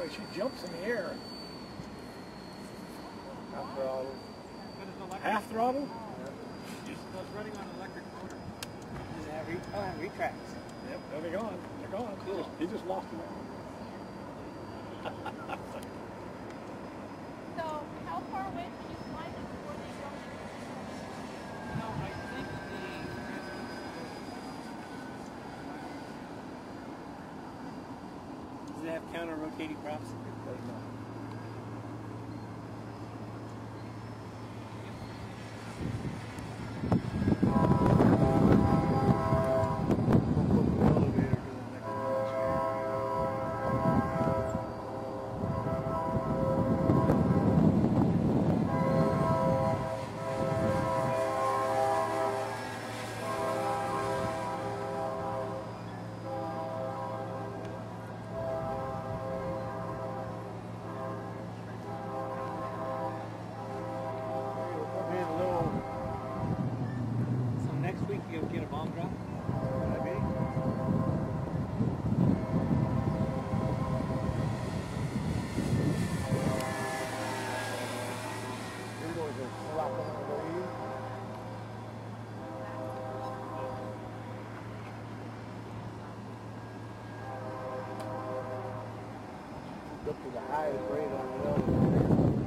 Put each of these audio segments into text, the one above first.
boy, she jumps in the air. Half throttle. Half throttle? Yeah. So it's running on an electric motor. Does it have retracts? Yep, they're gone. They're gone. Cool. He just lost them. So, how far away can you fly them before they go? No, I think Does it have counter-rotating props? you'll get a bomb drop? Maybe. You're going to slap on the way. Up to the highest rate on the elevator.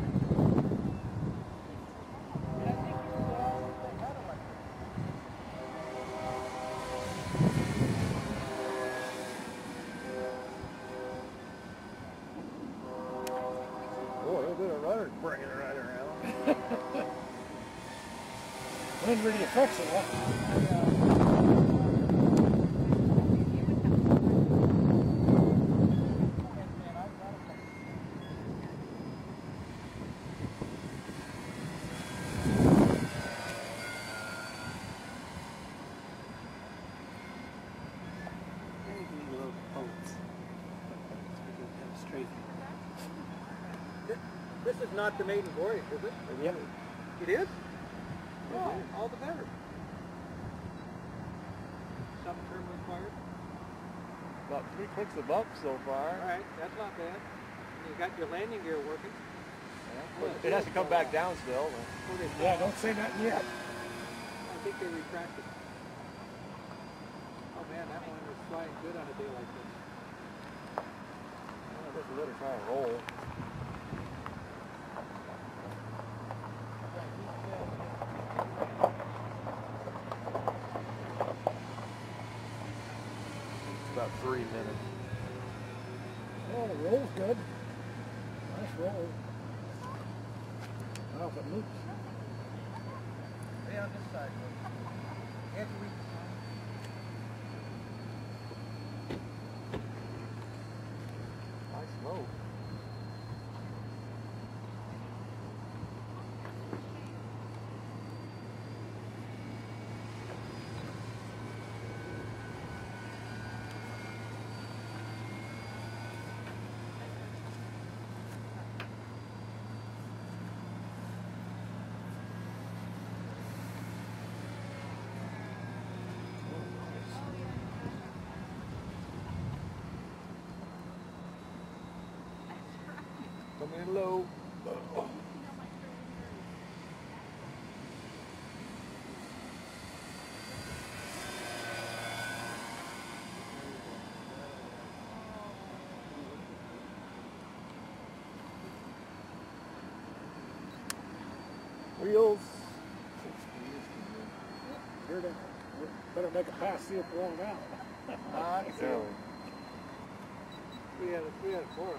Bringing it right around. Wind really affects it, huh? This is not the maiden voyage, is it? Yep. It is? Oh, all the better. Some term required? About 3 clicks above so far. All right, that's not bad. You got your landing gear working. Yeah. But it has to come back down still. Yeah, don't say nothing yet. I think they retracted. Oh man, that one was flying good on a day like this. Well, just let her try and roll. About 3 minutes. Oh, the roll's good. Nice roll. I don't know if it loops. Stay on this side. Can't you reach? Nice smoke. Coming in low. Wheels. Here to, better make a pass, see if we're on out. So. We had a 4.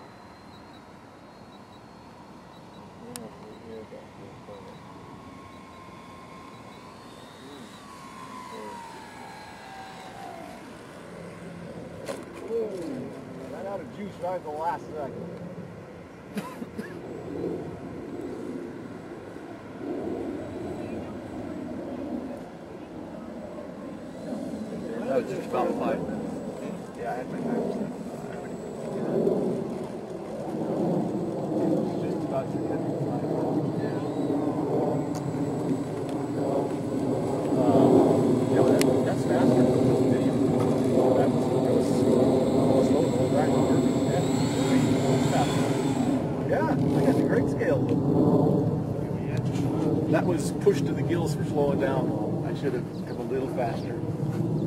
Ran out of juice right at the last second. That was just about 5 minutes. Yeah, I had my time set. Just about to hit 5 minutes. Yeah, well, that's faster than this video. That was slow. Slow right over. Yeah. That was pushed to the gills for slowing down. I should have come a little faster.